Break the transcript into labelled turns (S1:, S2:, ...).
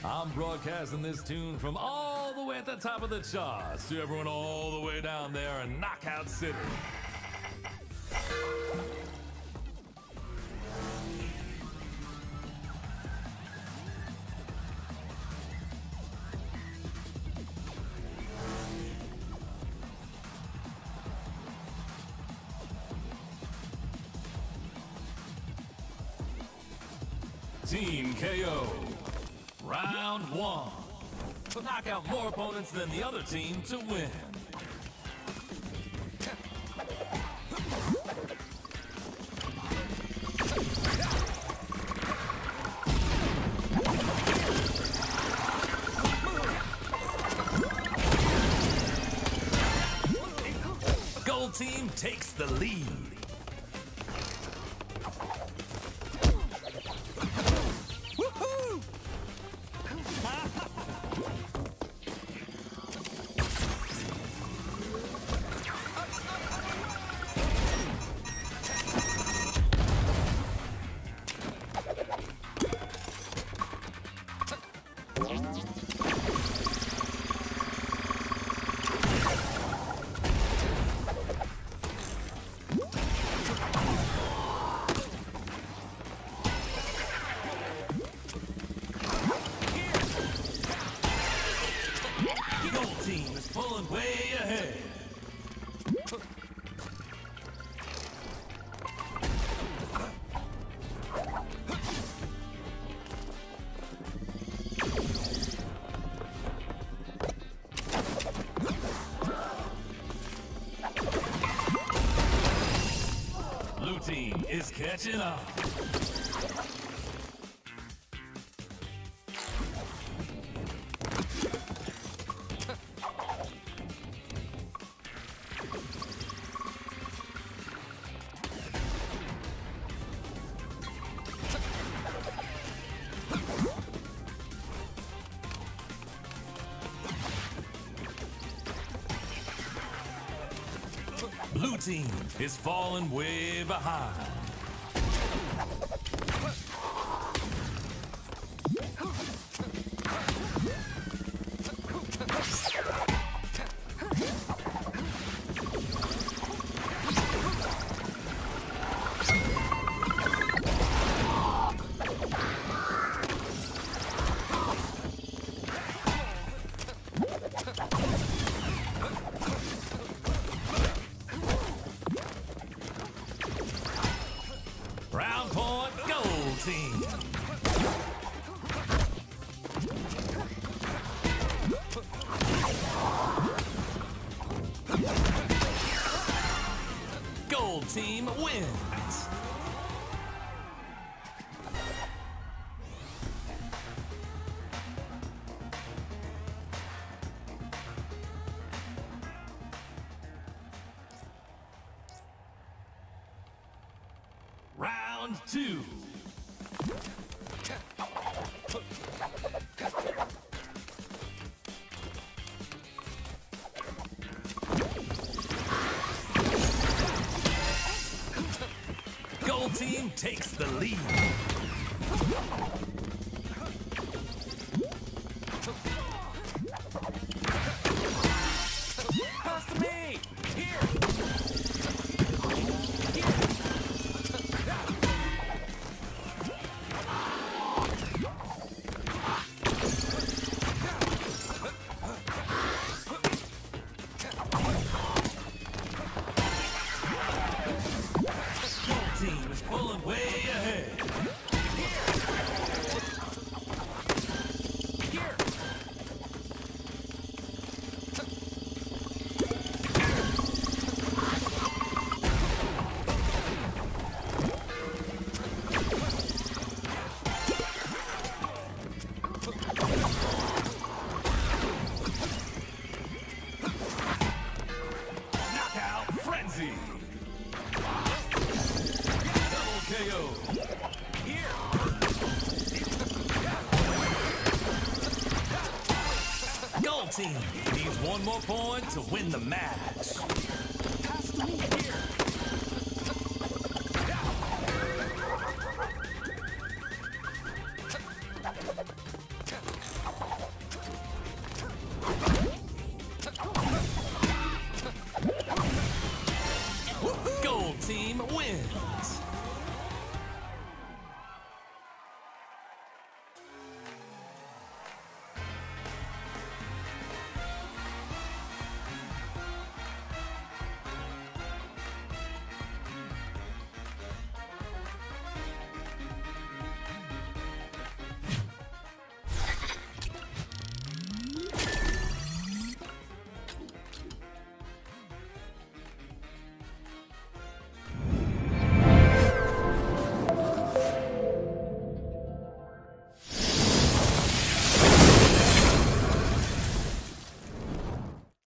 S1: I'm broadcasting this tune from all the way at the top of the charts to everyone all the way down there in Knockout City. Team KO. Round one. To knock out more opponents than the other team to win. Gold team takes the lead. Gold team is pulling way ahead. Blue team is catching up. Blue team is falling way behind. Round point, gold team. Gold team wins. Round two. Gold team takes the lead. Pass to me. Here. Team is pulling way ahead. Here. Knockout frenzy. KO. Here. Gold team needs one more point to win the match.